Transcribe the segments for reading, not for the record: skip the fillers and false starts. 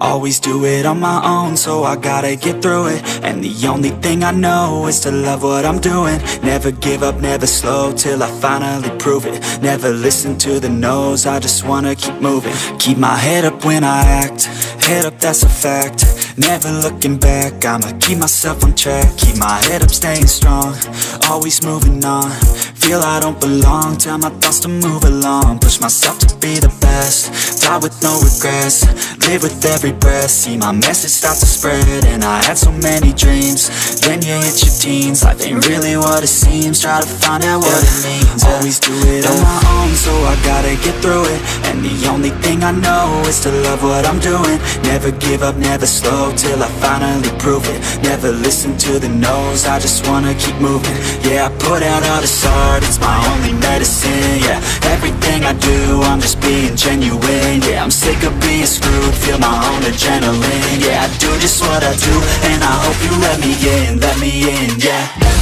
Always do it on my own, so I gotta get through it. And the only thing I know is to love what I'm doing. Never give up, never slow, till I finally prove it. Never listen to the no's, I just wanna keep moving. Keep my head up when I act, head up, that's a fact. Never looking back, I'ma keep myself on track. Keep my head up, staying strong, always moving on. Feel I don't belong, tell my thoughts to move along. Push myself to be the best, die with no regrets. Live with every breath, see my message start to spread. And I had so many dreams, then you hit your teens. Life ain't really what it seems, try to find out what it means. Always do it on my own, so I gotta get through it. And the only thing I know is to love what I'm doing. Never give up, never slow, till I finally prove it. Never listen to the no's, I just wanna keep moving. Yeah, I put out all this art, it's my only medicine. Yeah, everything I do, I'm just being genuine. Yeah, I'm sick of being screwed, feel my own adrenaline. Yeah, I do just what I do, and I hope you let me in, yeah.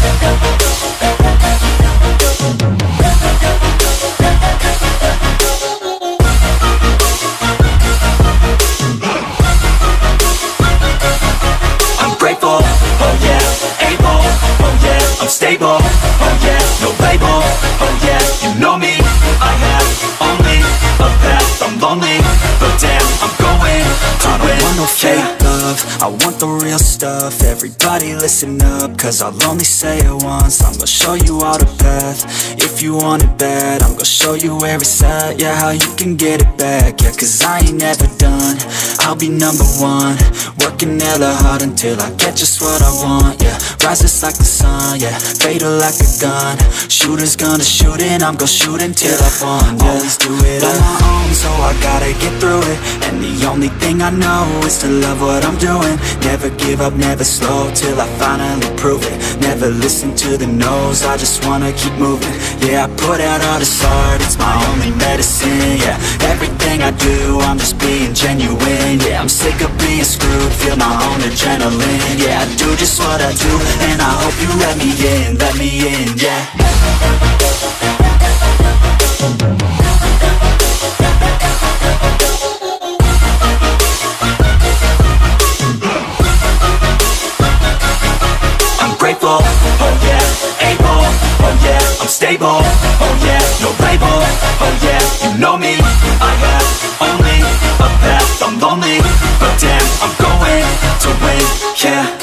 I'm grateful, oh yeah, able, oh yeah, I'm stable, oh yeah, no label, oh yeah, you know me, I have only a path, I'm lonely, but damn, I'm going to win. I don't want no fake love, I want the real stuff. Everybody listen up, cause I'll only say it once. I'm gonna show you all the path, if you want it bad. I'm gonna show you where it's at, yeah, how you can get it back. Yeah, cause I ain't never done, I'll be number one. Working hella hard until I get just what I want, yeah. Rises like the sun, yeah, fatal like a gun. Shooter's gonna shoot and I'm gonna shoot until I won, yeah. Always do it on my own, so I gotta get through it. And the only thing I know is to love what I'm doing. Never give up, never slow, till I finally prove it. Never listen to the no's, I just wanna keep moving. Yeah, I put out all this art, it's my only medicine. Yeah, everything I do, I'm just being genuine. Yeah, I'm sick of being screwed, feel my own adrenaline. Yeah, I do just what I do, and I hope you let me in, yeah. Grateful, oh yeah, able, oh yeah, I'm stable, oh yeah, no label, oh yeah, you know me, I have only a path, I'm lonely, but damn, I'm going to win, yeah.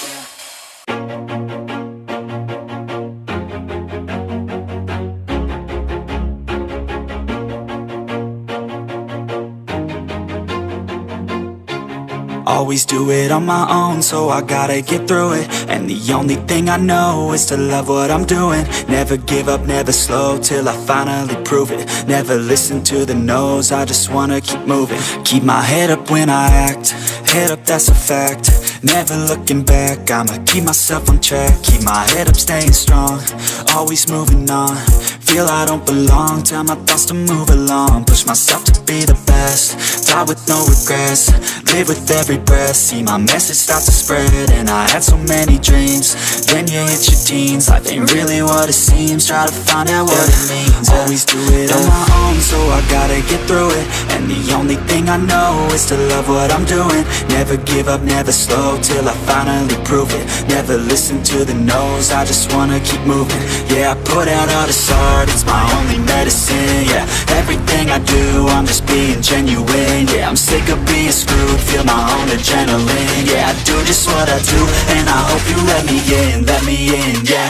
Always do it on my own, so I gotta get through it. And the only thing I know is to love what I'm doing. Never give up, never slow, till I finally prove it. Never listen to the no's, I just wanna keep moving. Keep my head up when I act, head up, that's a fact. Never looking back, I'ma keep myself on track. Keep my head up, staying strong, always moving on. Feel I don't belong, tell my thoughts to move along. Push myself to be the best, die with no regrets. Live with every breath, see my message start to spread. And I had so many dreams, then you hit your teens. Life ain't really what it seems, try to find out what it means. Always do it on my own, so I gotta get through it. And the only thing I know is to love what I'm doing. Never give up, never slow, till I finally prove it. Never listen to the no's, I just wanna keep moving. Yeah, I put out all this art, it's my only medicine. Yeah, everything I do, I'm just being genuine. Yeah, I'm sick of being screwed, feel my own adrenaline. Yeah, I do just what I do, and I hope you let me in, yeah.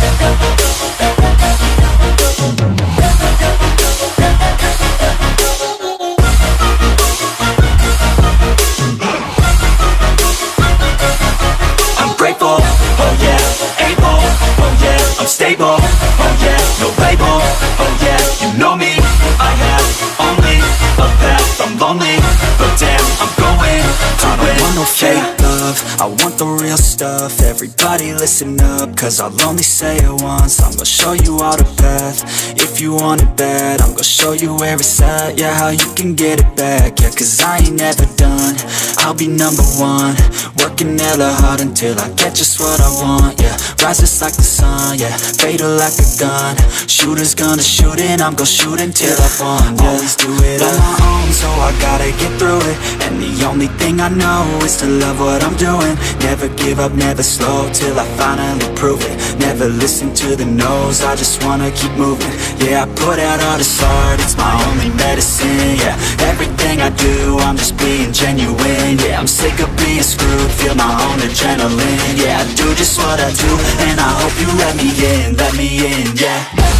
I'm grateful, oh yeah, able, oh yeah, I'm stable, oh yeah, no label, oh yeah, you know me, I have only a path, I'm lonely, but damn, I'm going to win. I don't want no fake love, I want about the real stuff. Everybody listen up, cause I'll only say it once. I'm gonna show you all the path. If you want it bad, I'm gonna show you where it's at. Yeah, how you can get it back. Yeah, cause I ain't never done. I'll be number one, working hella hard until I get just what I want. Yeah, rise just like the sun. Yeah, fatal like a gun. Shooters gonna shoot and I'm gonna shoot until I've won. Yeah, always do it on my own, so I gotta get through it. And the only thing I know is to love what I'm doing. Never give up, never slow, till I finally prove it. Never listen to the no's, I just wanna keep moving. Yeah, I put out all this art, it's my only medicine. Yeah, everything I do, I'm just being genuine. Yeah, I'm sick of being screwed, feel my own adrenaline. Yeah, I do just what I do, and I hope you let me in, yeah.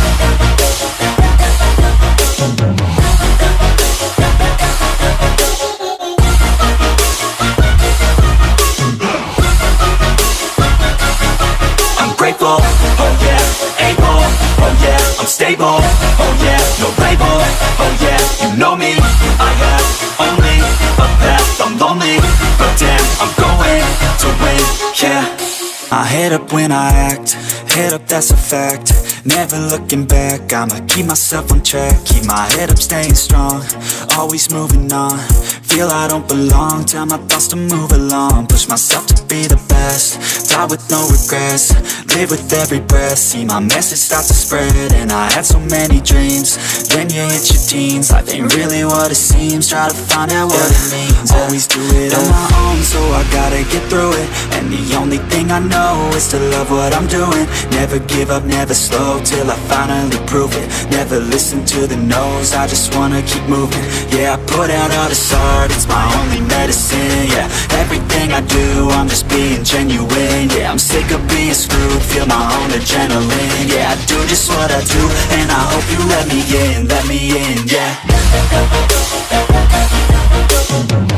Grateful, oh yeah, able, oh yeah, I'm stable, oh yeah, no label, oh yeah, you know me, I have only a path, I'm lonely, but damn, I'm going to win, yeah. I head up when I act, head up that's a fact, never looking back, I'ma keep myself on track, keep my head up staying strong, always moving on, feel I don't belong, tell my thoughts to move along, push myself to be the best, die with no regrets, live with every breath, see my message start to spread, and I had so many dreams, then you hit your teens, life ain't really what it seems, try to find out what it means, always do it on my own, so I gotta get through it, and the only thing I know is to love what I'm doing, never give up, never slow, till I finally prove it, never listen to the no's, I just wanna keep moving, yeah, I put out all this art, it's my only medicine, yeah, everything I do, I'm just being genuine, yeah, I'm sick of being screwed, feel my own adrenaline, yeah, I do just what I do, and I hope you let me in, yeah.